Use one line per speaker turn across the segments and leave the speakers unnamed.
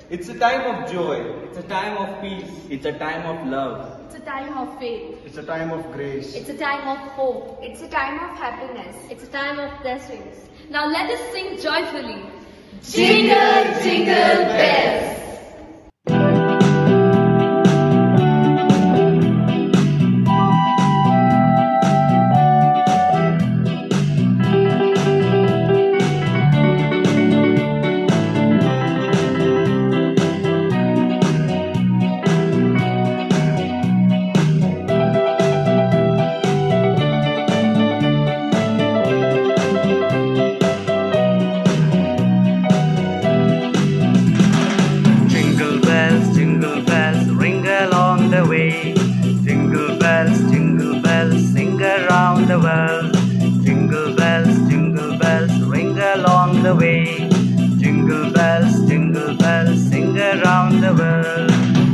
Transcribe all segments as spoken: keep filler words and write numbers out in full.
It's a time of joy.
It's a time of peace.
It's a time of love.
It's a time of faith.
It's a time of grace.
It's a time of hope.
It's a time of happiness.
It's a time of blessings. Now let us sing joyfully.
Jingle, jingle bells.
Jingle bells, jingle bells, sing around the world. Jingle bells, jingle bells, ring along the way. Jingle bells, jingle bells, sing around the world.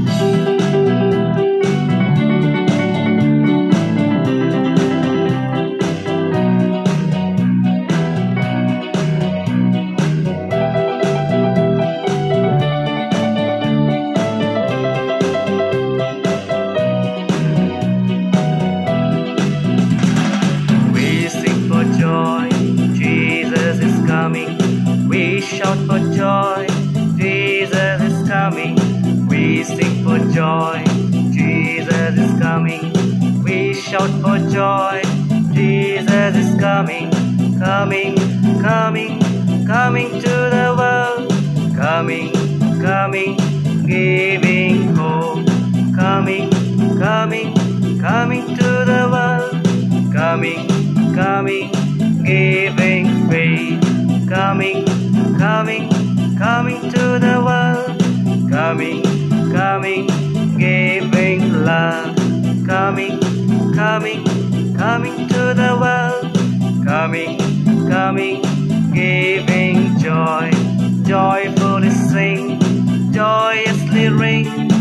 We shout for joy, Jesus is coming. We sing for joy, Jesus is coming. We shout for joy, Jesus is coming. Coming, coming, coming to the world. Coming, coming, giving hope. Coming, coming, coming to the world. Coming, coming, giving faith. Coming, coming, coming to the world. Coming, coming, giving love. Coming, coming, coming to the world. Coming, coming, giving joy. Joyfully sing, joyously ring.